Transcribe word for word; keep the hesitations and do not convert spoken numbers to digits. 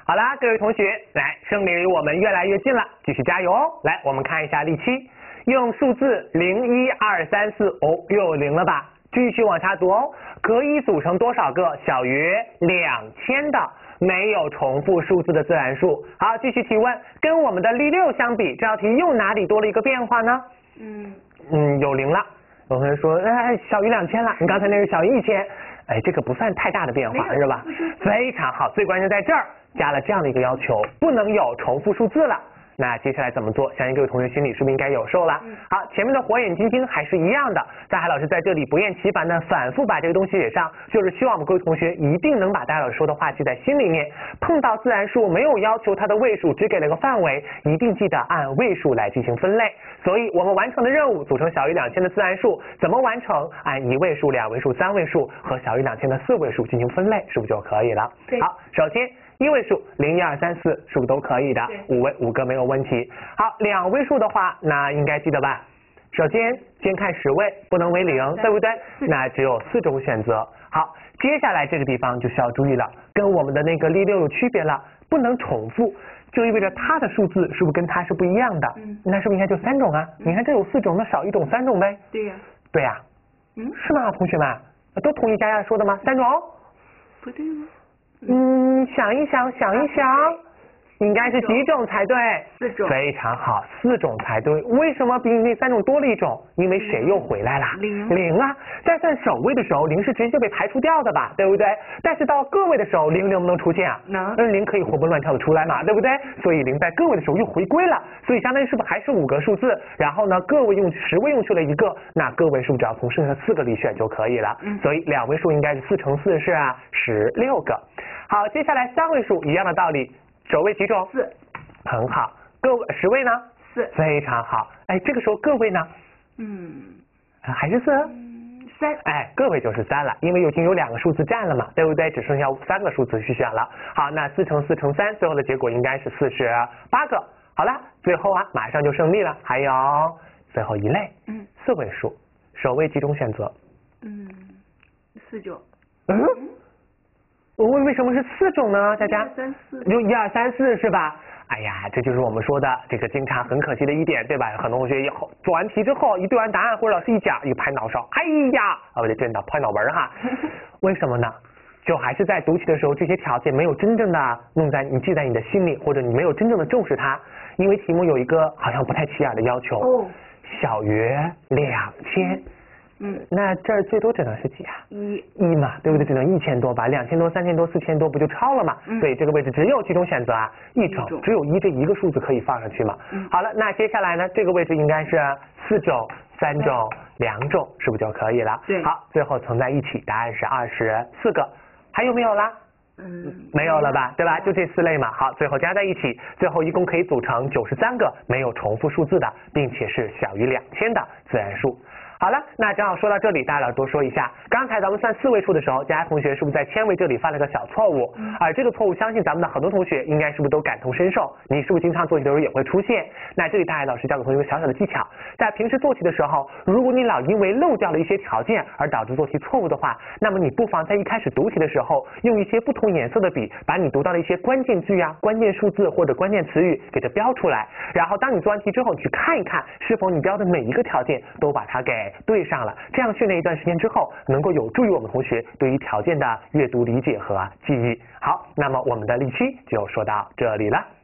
好啦，各位同学，来，胜利离我们越来越近了，继续加油哦！来，我们看一下例七，用数字零、一、二、三、四，哦，又有零了吧？继续往下读哦，可以组成多少个小于两千的没有重复数字的自然数？好，继续提问，跟我们的例六相比，这道题又哪里多了一个变化呢？嗯嗯，有零了。有同学说，哎，小于两千了，你刚才那是小于一千。哎，这个不算太大的变化，是吧？非常好，最关键在这儿加了这样的一个要求，不能有重复数字了。那接下来怎么做？相信各位同学心里是不是应该有数了？嗯、好，前面的火眼金睛还是一样的，大海老师在这里不厌其烦的反复把这个东西写上，就是希望我们各位同学一定能把大海老师说的话记在心里面。碰到自然数没有要求它的位数，只给了个范围，一定记得按位数来进行分类。所以我们完成的任务组成小于两千的自然数，怎么完成？按一位数、两位数、三位数和小于两千的四位数进行分类，是不是就可以了？好，首先。一位数零一二三四是不是都可以的？五位五个没有问题。好，两位数的话，那应该记得吧？首先先看十位，不能为零，对不对？那只有四种选择。好，接下来这个地方就需要注意了，跟我们的那个例六有区别了，不能重复，就意味着它的数字是不是跟它是不一样的？嗯，那是不是应该就三种啊？嗯、你看这有四种，那少一种三种呗？ 对呀、啊。 对呀、啊。嗯，是吗，同学们？都同意佳佳说的吗？三种？ 不对吗？ 嗯，想一想，想一想，应该是几种才对？ 四种。 非常好，四种才对。为什么比那三种多了一种？因为谁又回来啦？ 零。 零啊，在算首位的时候，零是直接就被排除掉的吧，对不对？但是到个位的时候，零能不能出现啊？ 能。 那零可以活蹦乱跳的出来嘛，对不对？所以零在个位的时候又回归了，所以相当于是不是还是五个数字？然后呢，个位用十位用去了一个，那个位数只要从剩下的四个里选就可以了。嗯。所以两位数应该是四乘四是啊，十六个。好，接下来三位数一样的道理，首位几种？ 四， 很好。个位十位呢？ 四， 非常好。哎，这个时候个位呢？ 嗯， 还是四？ 嗯，三。 哎，个位就是三了，因为已经有两个数字占了嘛，对不对？只剩下三个数字去选了。好，那四乘四乘三，最后的结果应该是四十八个。好了，最后啊，马上就胜利了。还有最后一类， 嗯， 四位数，首位几种选择？ 嗯，四种。 嗯。我问为什么是四种呢？佳佳，有一二三四是吧？哎呀，这就是我们说的这个经常很可惜的一点，对吧？很多同学以后做完题之后，一对完答案或者老师一讲，一拍脑勺，哎呀，啊不对，真的拍脑门哈。为什么呢？就还是在读题的时候，这些条件没有真正的弄在你记在你的心里，或者你没有真正的重视它，因为题目有一个好像不太起眼的要求，哦、小于两千。嗯，那这儿最多只能是几啊？一一嘛，对不对？只能一千多吧，两千多、三千多、四千多不就超了嘛？嗯，所以这个位置只有几种选择啊？一种，只有一这一个数字可以放上去嘛？嗯，好了，那接下来呢？这个位置应该是四种、三种、两种，是不是就可以了？ 对。 好，最后乘在一起，答案是二十四个。还有没有啦？嗯，没有了吧，对吧？就这四类嘛。好，最后加在一起，最后一共可以组成九十三个没有重复数字的，并且是小于两千的自然数。好了，那正好说到这里，大家多说一下。刚才咱们算四位数的时候，佳佳同学是不是在千位这里犯了个小错误？嗯、而这个错误，相信咱们的很多同学应该是不是都感同身受？你是不是经常做题的时候也会出现？那这里大海老师教给同学一个小小的技巧，在平时做题的时候，如果你老因为漏掉了一些条件而导致做题错误的话，那么你不妨在一开始读题的时候，用一些不同颜色的笔，把你读到的一些关键句啊、关键数字或者关键词语给它标出来。然后当你做完题之后，你去看一看，是否你标的每一个条件都把它给对上了，这样训练一段时间之后，能够有助于我们同学对于条件的阅读理解和记忆。好，那么我们的例期就说到这里了。